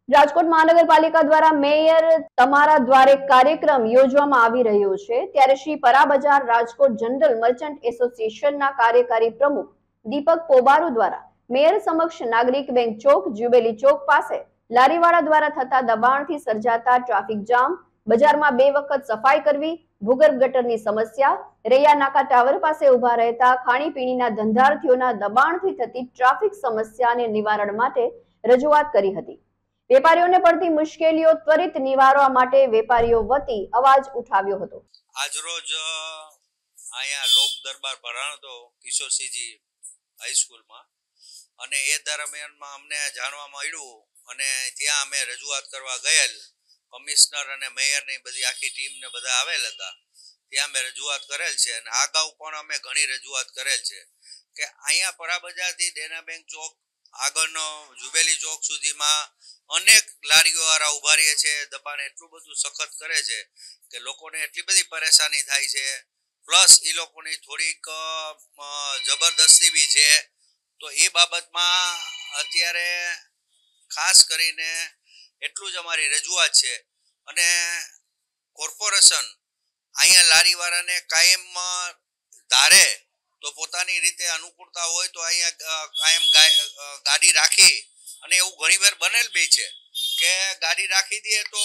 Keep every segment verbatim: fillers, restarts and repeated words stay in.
રાજકોટ મહાનગરપાલિકા દ્વારા મેયર તમારા દ્વારે કાર્યક્રમ યોજવામાં આવી રહ્યો છે ત્યારે શ્રી પરા બજાર રાજકોટ જનરલ મર્ચન્ટ એસોસિએશનના કાર્યકારી પ્રમુખ દીપક પોબારુ દ્વારા મેયર સમક્ષ નાગરિક બેંક ચોક જ્યુબેલી ચોક પાસે લારીવાળા દ્વારા થતા દબાણથી સર્જાતા ટ્રાફિક જામ, બજારમાં બે વખત સફાઈ કરવી, ભૂગર્ભ ગટરની સમસ્યા, રૈયા નાકા ટાવર પાસે ઉભા રહેતા ખાણીપીણીના ધંધાર્થીઓના દબાણથી થતી ટ્રાફિક સમસ્યાને નિવારણ માટે રજૂઆત કરી હતી। વેપારીઓને પડતી મુશ્કેલીઓ ત્વરિત નિવારવા માટે વેપારીઓ વતી અવાજ ઉઠાવ્યો હતો। આજરોજ અહીંયા લોક દરબાર ભરાણો કિશોરસિંહજી હાઈસ્કૂલમાં અને એ દરમિયાનમાં અમને જાણવા મળ્યું અને ત્યાં અમે રજૂઆત કરવા ગયેલ કમિશનર અને મેયરની બધી આખી ટીમને બધા આવેલ હતા। ત્યાં અમે રજૂઆત કરેલ છે અને અગાઉ પણ અમે ઘણી રજૂઆત કરેલ છે કે અહીંયા પરા બજારથી દેના બેંક ચોક આગળનો જુબેલી ચોક સુધીમાં અનેક લારીઓ વાળા ઉભા રહે છે, દબાણ એટલું બધું સખત કરે છે કે લોકોને એટલી બધી પરેશાની થાય છે, પ્લસ એ લોકોની થોડીક જબરદસ્તી બી છે। તો એ બાબતમાં અત્યારે ખાસ કરીને એટલું જ અમારી રજૂઆત છે અને કોર્પોરેશન અહીંયા લારીવાળાને કાયમ ધારે તો પોતાની રીતે અનુકૂળતા હોય તો અહીંયા કાયમ ગાડી રાખી અને એવું ઘણી વાર બનેલ બી છે કે ગાડી રાખી દે તો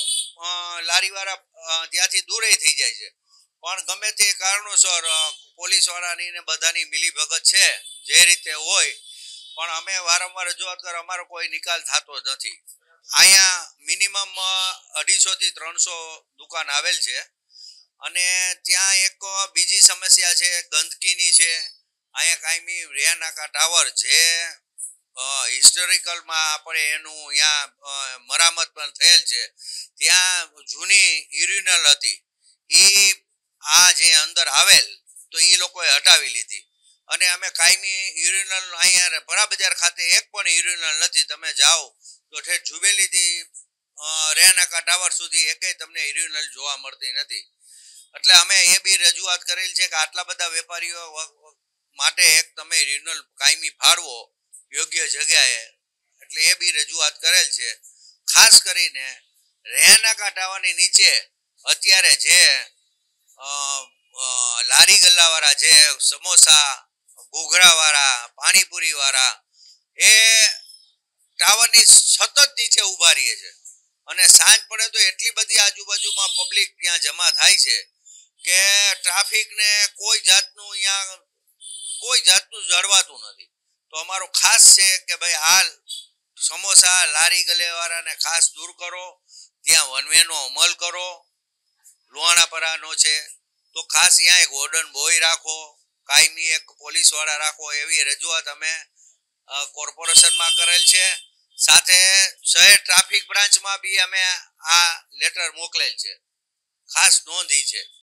લારીવાળા ત્યાંથી દૂરે થઈ જાય છે, પણ ગમે તે કારણોસર પોલીસવાળાની ને બધાની મિલીભગત છે જે રીતે હોય, પણ અમે વારંવાર રજૂઆત કર અમારો કોઈ નિકાલ થતો નથી। અહીંયા મિનિમમ અઢીસો થી ત્રણસો દુકાન આવેલ છે અને ત્યાં એક બીજી સમસ્યા છે ગંદકીની છે। અહીંયા કાયમી રેયા નાકા ટાવર જે હિસ્ટોરિકલમાં આપણે એનું ત્યાં મરામત પણ થયેલ છે, ત્યાં જૂની યુરિનલ હતી એ આ જે અંદર આવેલ તો એ લોકોએ હટાવી લીધી અને અમે કાયમી યુરિનલ અહીંયા પરા બજાર ખાતે એક પણ યુરિનલ નથી। તમે જાઓ તો ઠેઠ જુબેલીથી રેનાકા ટાવર સુધી એકેય તમને યુરિનલ જોવા મળતી નથી। એટલે અમે એ બી રજૂઆત કરેલ છે કે આટલા બધા વેપારીઓ માટે એક તમે યુરિનલ કાયમી ફાળવો યોગ્ય જગ્યાએ, એટલે એ બી રજૂઆત કરેલ છે। ખાસ કરીને રેનાકા ટાવરની નીચે અત્યારે જે લારી ગલ્લાવાળા જે સમોસા ઘૂઘરાવાળા પાણીપુરીવાળા એ ટાવરની સતત નીચે ઉભા રહે છે અને સાંજ પડે તો એટલી બધી આજુબાજુમાં પબ્લિક ત્યાં જમા થાય છે કે ટ્રાફિકને કોઈ જાતનું અહીંયા કોઈ જાતનું જળવાતું નથી। તો અમારો ખાસ છે કે ભાઈ હાલ સમોસા લારી ગલ્લેવાળાને ખાસ દૂર કરો, ત્યાં વન વેનો અમલ કરો। લુહાણાપરાનો છે તો ખાસ ત્યાં એક વોર્ડન બોય રાખો, કાયમી એક પોલીસવાળા રાખો, એવી રજૂઆત અમે કોર્પોરેશનમાં કરેલ છે। સાથે શહેર ટ્રાફિક બ્રાન્ચમાં બી અમે આ લેટર મોકલેલ છે, ખાસ નોંધી છે।